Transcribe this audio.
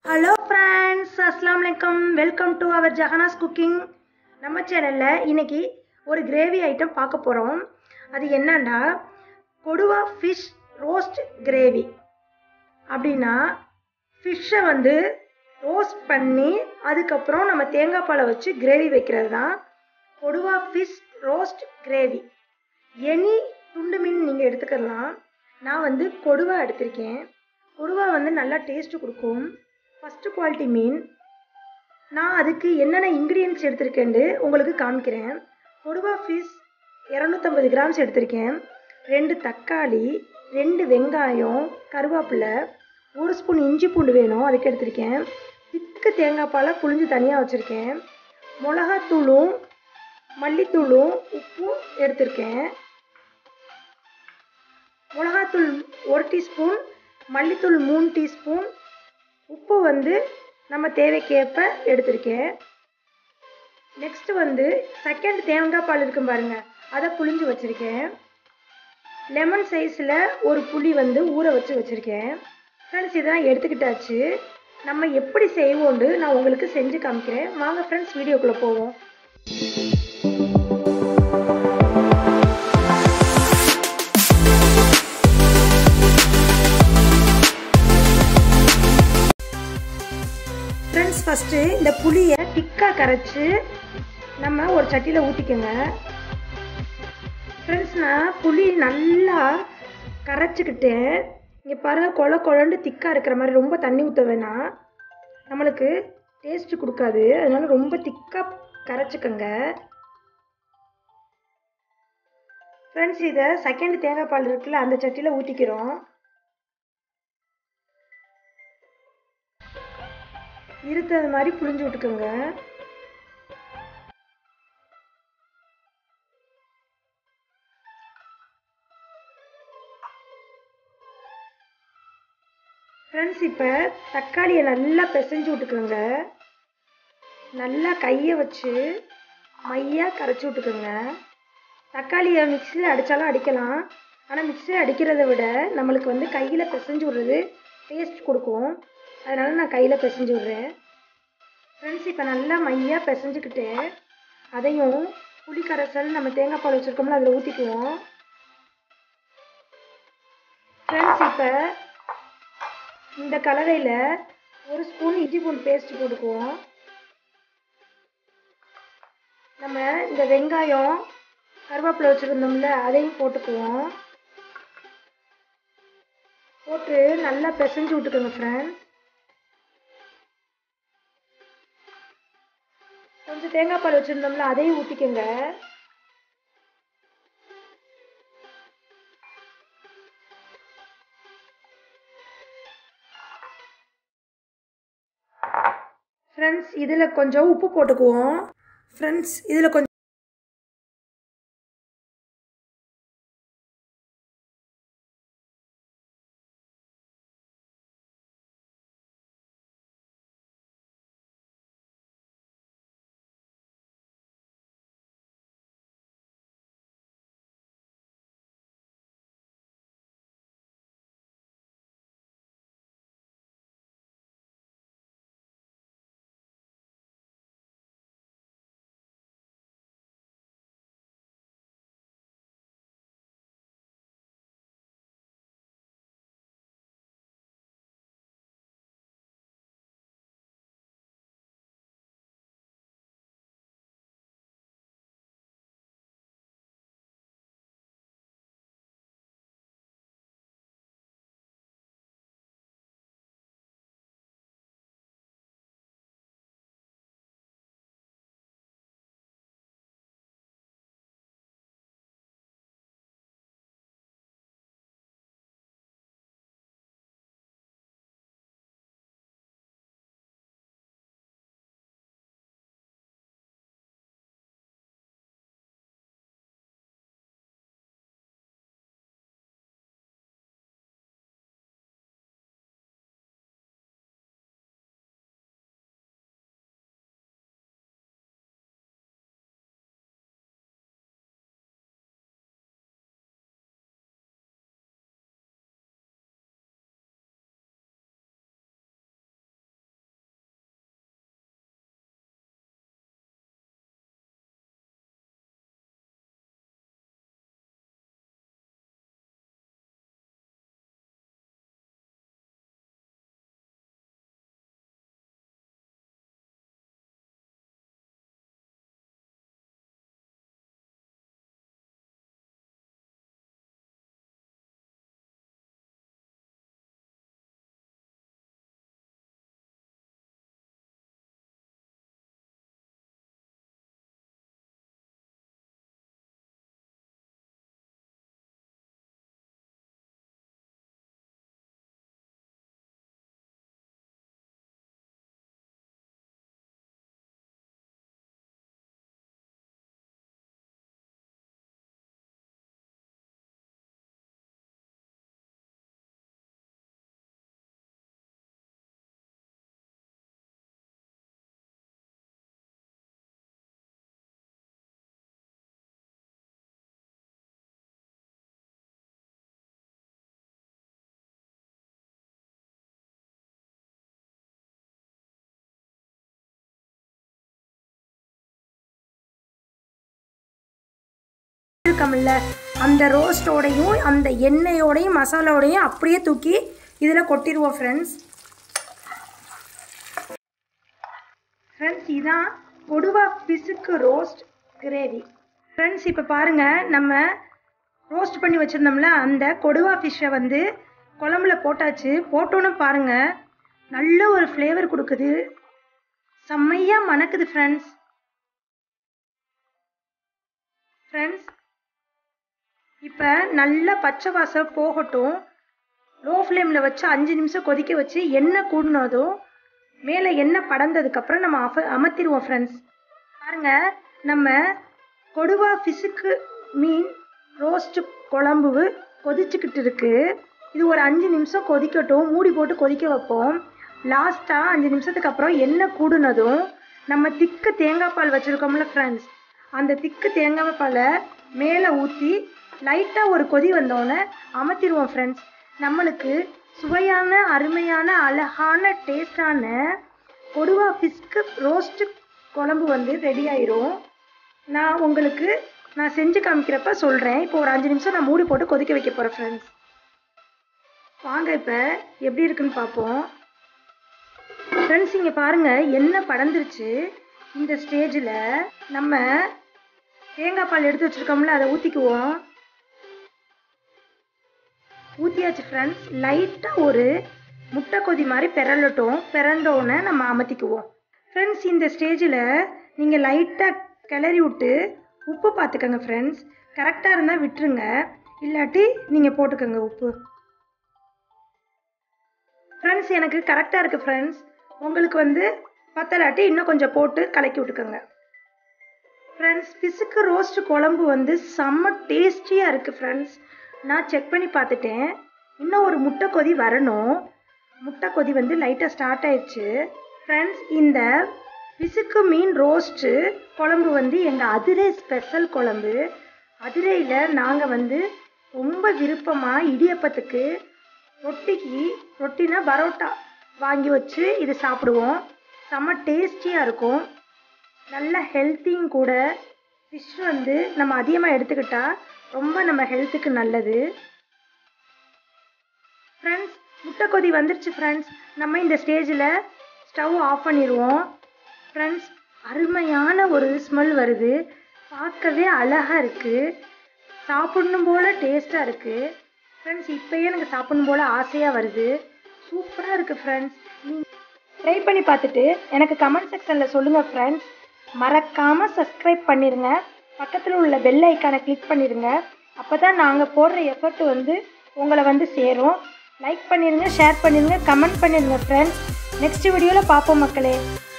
Hello friends, அஸ்ஸலாமு அலைக்கும். Welcome to our Jahanas cooking. நம்ம சேனலில் இன்னைக்கு ஒரு கிரேவி ஐட்டம் பார்க்க போகிறோம். அது என்னன்னா கொடுவா ஃபிஷ் ரோஸ்ட் கிரேவி. அப்படின்னா ஃபிஷ்ஷை ரோஸ்ட் பண்ணி அதுக்கப்புறம் நம்ம தேங்காய் பாலை வச்சு கிரேவி வைக்கிறது தான் கொடுவா ஃபிஷ் ரோஸ்ட் கிரேவி. எனி துண்டு மீன் நீங்கள் எடுத்துக்கலாம். நான் கொடுவா எடுத்திருக்கேன். கொடுவா நல்லா டேஸ்ட்டு கொடுக்கும். ஃபஸ்ட்டு குவாலிட்டி மீன். நான் அதுக்கு என்னென்ன இன்க்ரீடியன்ட்ஸ் எடுத்திருக்கேன்னு உங்களுக்கு காமிக்கிறேன். கொடுவா ஃபிஷ் 250 கிராம்ஸ் எடுத்திருக்கேன். 2 தக்காளி, 2 வெங்காயம், கருவேப்பிலை, 1 ஸ்பூன் இஞ்சி பூண்டு வேணும், அதுக்கு எடுத்திருக்கேன். திக்கு தேங்காய் பாலை புழிஞ்சு தனியாக வச்சுருக்கேன். மிளகாத்தூளும் மல்லித்தூளும் உப்பும் எடுத்திருக்கேன். மிளகாத்தூள் 1 டீஸ்பூன், மல்லித்தூள் 3 டீஸ்பூன், உப்பு நம்ம தேவைக்கேற்ப எடுத்திருக்கேன். நெக்ஸ்ட்டு செகண்ட் தேங்காய் பால் இருக்கும் பாருங்கள், அதை புழிஞ்சு வச்சுருக்கேன். லெமன் சைஸில் ஒரு புளி ஊற வச்சுருக்கேன். ஃப்ரெண்ட்ஸ், இதெல்லாம் எடுத்துக்கிட்டாச்சு. நம்ம எப்படி செய்வோண்டு நான் உங்களுக்கு செஞ்சு காமிக்கிறேன். வாங்க ஃப்ரெண்ட்ஸ், வீடியோக்குள்ளே போவோம். ஃப்ரெண்ட்ஸ், ஃபஸ்ட்டு இந்த புளியை திக்காக கரைச்சி நம்ம ஒரு சட்டியில் ஊற்றிக்கோங்க. ஃப்ரெண்ட்ஸ், நான் புளி நல்லா கரைச்சிக்கிட்டேன். இங்கே பாருங்கள், குழண்டு திக்காக இருக்கிற மாதிரி. ரொம்ப தண்ணி ஊற்ற வேணாம், நம்மளுக்கு டேஸ்ட்டு கொடுக்காது. அதனால ரொம்ப திக்காக கரைச்சிக்கோங்க. ஃப்ரெண்ட்ஸ், இதை செகண்ட் தேங்காய் பால் இருக்குல்ல, அந்த சட்டியில் ஊற்றிக்கிறோம். இருத்தது மாதிரி புழிஞ்சு விட்டுக்கோங்க. ஃப்ரெண்ட்ஸ், இப்போ தக்காளியை நல்லா பிசைஞ்சு விட்டுக்கோங்க. நல்லா கையை வச்சு மையாக கரைச்சி விட்டுக்கோங்க. தக்காளியை மிக்சியில் அடித்தாலும் அடிக்கலாம். ஆனால் மிக்சியில் அடிக்கிறத விட நம்மளுக்கு கையில் பிசைஞ்சு விடுறது டேஸ்ட் கொடுக்கும். அதனால் நான் கையில் பிசைஞ்சு விட்றேன். ஃப்ரெண்ட்ஸ், இப்போ நல்லா மையாக பிசைஞ்சுக்கிட்டு அதையும் புளி கரைசல் நம்ம தேங்காய் பால் வச்சுருக்கோம்ல, அதில் ஊற்றிக்குவோம். ஃப்ரெண்ட்ஸ், இப்போ இந்த கலவையில் 1 ஸ்பூன் இஞ்சி பூண்டு பேஸ்ட் போட்டுக்குவோம். நம்ம இந்த வெங்காயம் கருவேப்பிலை வச்சுருந்தோம்ல, அதையும் போட்டுக்குவோம். போட்டு நல்லா பிசைஞ்சு விட்டுக்கோங்க. ஃப்ரெண்ட்ஸ், கொஞ்சம் தேங்காய் பால் வச்சுருந்தோம்ல, அதையும் ஊற்றிக்கோங்க. ஃப்ரெண்ட்ஸ், இதில் கொஞ்சம் உப்பு போட்டுக்குவோம். ஃப்ரெண்ட்ஸ், இதில் கொஞ்சம் செஞ்சுருக்கோம்ல அந்த ரோஸ்டோடையும் அந்த எண்ணெயோடையும் மசாலாவோடையும் அப்படியே தூக்கி இதில் கொட்டிடுவோம் ஃப்ரெண்ட்ஸ். ஃப்ரெண்ட்ஸ் இதான் கொடுவா ஃபிஷ்ஷுக்கு ரோஸ்ட் கிரேவி. ஃப்ரெண்ட்ஸ் இப்போ பாருங்கள், நம்ம ரோஸ்ட் பண்ணி வச்சுருந்தோம்ல அந்த கொடுவா ஃபிஷ்ஷை வந்து குழம்புல போட்டாச்சு. போட்டோன்னு பாருங்கள் நல்ல ஒரு ஃப்ளேவர் கொடுக்குது, செம்மையாக மணக்குது ஃப்ரெண்ட்ஸ். ஃப்ரெண்ட்ஸ் இப்போ நல்லா பச்சை வாசம் போகட்டும். லோ ஃப்ளேமில் வச்சு 5 நிமிஷம் கொதிக்க வச்சு எண்ணெய் கூடினதும் மேலே எண்ணெய் படந்ததுக்கப்புறம் நம்ம அமர்த்திடுவோம் ஃப்ரெண்ட்ஸ். பாருங்கள், நம்ம கொடுவா ஃபிஷ்ஷுக்கு மீன் ரோஸ்ட்டு குழம்பு கொதிச்சுக்கிட்டு இருக்குது. இது ஒரு 5 நிமிஷம் கொதிக்கட்டும், மூடி போட்டு கொதிக்க வைப்போம். லாஸ்ட்டாக 5 நிமிஷத்துக்கு அப்புறம் எண்ணெய் கூடுனதும் நம்ம திக்கு தேங்காய் பால் வச்சுருக்கோம்ல ஃப்ரெண்ட்ஸ், அந்த திக்கு தேங்காய் பாலை மேலே ஊற்றி லைட்டாக ஒரு கொதி வந்தோடனே அமர்த்திடுவோம் ஃப்ரெண்ட்ஸ். நம்மளுக்கு சுவையான அருமையான அழகான டேஸ்டான கொடுவா ஃபிஷ்க்கு ரோஸ்ட்டு குழம்பு வந்து ரெடி ஆயிரும். நான் செஞ்சு காமிக்கிறப்ப சொல்கிறேன். இப்போ ஒரு 5 நிமிஷம் நான் மூடி போட்டு கொதிக்க வைக்க போகிறேன் ஃப்ரெண்ட்ஸ். வாங்க இப்போ எப்படி இருக்குன்னு பார்ப்போம். ஃப்ரெண்ட்ஸ் இங்கே பாருங்கள், எண்ணெய் படந்துருச்சு. இந்த ஸ்டேஜில் நம்ம தேங்காய் பால் எடுத்து வச்சுருக்கோம்ல அதை ஊற்றிக்குவோம். ஊற்றியாச்சு ஃப்ரெண்ட்ஸ். லைட்டாக ஒரு முட்டை கொதி மாதிரி பிறண்டோன்னு நம்ம அமர்த்திக்குவோம் ஃப்ரெண்ட்ஸ். இந்த ஸ்டேஜில் நீங்கள் லைட்டாக கிளறி விட்டு உப்பு பார்த்துக்கோங்க ஃப்ரெண்ட்ஸ். கரெக்டாக இருந்தால் விட்டுருங்க, இல்லாட்டி நீங்கள் போட்டுக்கோங்க உப்பு. ஃப்ரெண்ட்ஸ் எனக்கு கரெக்டாக இருக்குது ஃப்ரெண்ட்ஸ். உங்களுக்கு வந்து பத்தலாட்டி இன்னும் கொஞ்சம் போட்டு கலக்கி விட்டுக்கோங்க ஃப்ரெண்ட்ஸ். ஃபிஷ்ஷுக்கு ரோஸ்ட் குழம்பு வந்து செம்ம டேஸ்டியாக இருக்குது ஃப்ரெண்ட்ஸ். நான் செக் பண்ணி பார்த்துட்டேன். இன்னும் ஒரு முட்டை கொதி வரணும். முட்டை கொதி வந்து லைட்டாக ஸ்டார்ட் ஆயிடுச்சு ஃப்ரெண்ட்ஸ். இந்த ஃபிஷ்ஷுக்கு மீன் ரோஸ்ட்டு குழம்பு வந்து எங்கள் அதிரை ஸ்பெஷல் குழம்பு. அதிரையில் நாங்கள் வந்து ரொம்ப விருப்பமாக இடியப்பத்துக்கு ரொட்டினா பரோட்டா வாங்கி வச்சு இது சாப்பிடுவோம். செம்ம டேஸ்டியாக இருக்கும், நல்ல ஹெல்த்தியும் கூட. ஃபிஷ் வந்து நம்ம அதிகமாக எடுத்துக்கிட்டால் ரொம்ப நம்ம ஹெல்த்துக்கு நல்லது ஃப்ரெண்ட்ஸ். முட்டை கொதி வந்துருச்சு ஃப்ரெண்ட்ஸ். நம்ம இந்த ஸ்டேஜில் ஸ்டவ் ஆஃப் பண்ணிடுவோம் ஃப்ரெண்ட்ஸ். அருமையான ஒரு ஸ்மெல் வருது, பார்க்கவே அழகாக இருக்குது, சாப்பிடணும் போல் டேஸ்ட்டாக இருக்குது ஃப்ரெண்ட்ஸ். இப்போயே எனக்கு சாப்பிடணும் போல் ஆசையாக வருது, சூப்பராக இருக்குது ஃப்ரெண்ட்ஸ். நீங்கள் ட்ரை பண்ணி பார்த்துட்டு எனக்கு கமெண்ட் செக்ஷனில் சொல்லுங்கள் ஃப்ரெண்ட்ஸ். மறக்காமல் சப்ஸ்கிரைப் பண்ணிடுங்க, பக்கத்தில் உள்ள பெல் ஐக்கானை கிளிக் பண்ணிடுங்க. அப்போ தான் நாங்கள் போடுற எஃபர்ட் வந்து உங்களை வந்து சேரும். லைக் பண்ணிடுங்க, ஷேர் பண்ணிடுங்க, கமெண்ட் பண்ணிடுங்க ஃப்ரெண்ட்ஸ். நெக்ஸ்ட் வீடியோவில் பார்ப்போம் மக்களே.